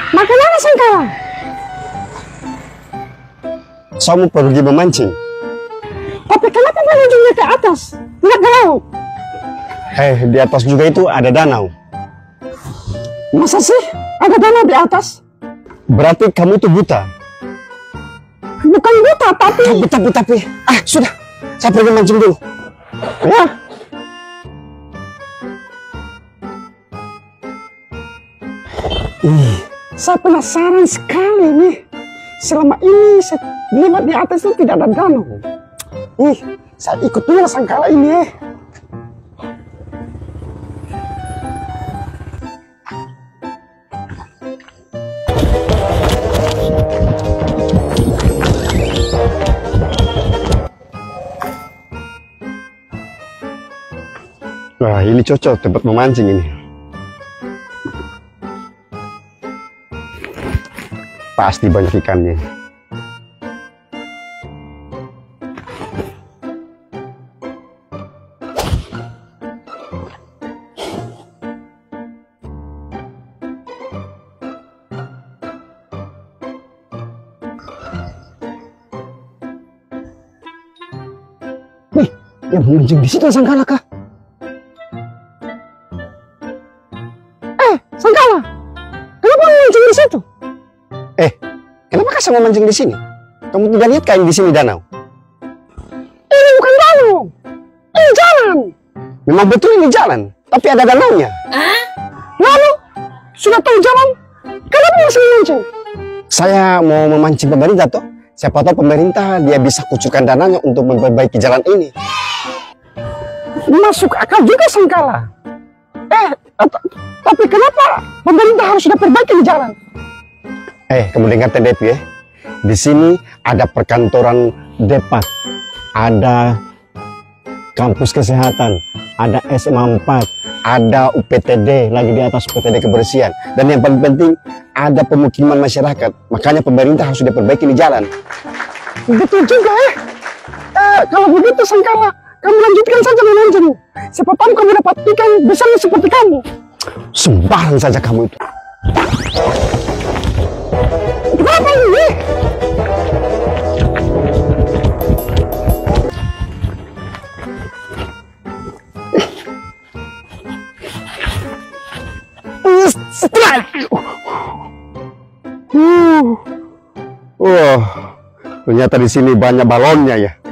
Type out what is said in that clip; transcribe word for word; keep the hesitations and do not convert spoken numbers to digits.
Bagaimana Sangkala? Saya mau pergi memancing. Tapi kenapa menunjuknya ke atas? Tidak ke laut. Eh, di atas juga itu ada danau. Masa sih ada danau di atas? Berarti kamu itu buta. Bukan buta, tapi... Tapi, tapi, tapi. Ah, sudah. Saya pergi mancing dulu. Ya. Ih, saya penasaran sekali nih. Selama ini saya lihat di atas itu tidak ada danau. Ih, saya ikut dulu Sangkala ini eh. Wah, ini cocok tempat memancing ini. Pasti banyak ikannya. Wih, yang memancing di situ Sangkala kah? Sangkala, kenapa memancing di situ? Eh, kenapa kau sama mancing di sini? Kamu tidak lihat kain di sini danau? Ini bukan danau, ini jalan. Memang betul ini jalan, tapi ada danaunya. Lalu, sudah tahu jalan, kenapa masih memancing? Saya mau memancing pemerintah toh. Siapa tahu pemerintah dia bisa kucurkan dananya untuk memperbaiki jalan ini. Masuk akal juga Sangkala. Eh, tapi kenapa pemerintah harus sudah perbaiki jalan? Eh, kamu dengar T D P ya? Di sini ada perkantoran Depak, ada kampus kesehatan, ada S M A empat, ada U P T D lagi di atas U P T D kebersihan, dan yang paling penting ada pemukiman masyarakat. Makanya pemerintah harus sudah perbaiki di jalan. Betul juga ya. Eh, kalau begitu Sangkala, kamu lanjutkan saja memancing. Siapa tahu kamu dapat ikan besar seperti kamu. Sembarang saja kamu itu. Kenapa ini? Setelah. Uh. Wah, ternyata di sini banyak balonnya ya.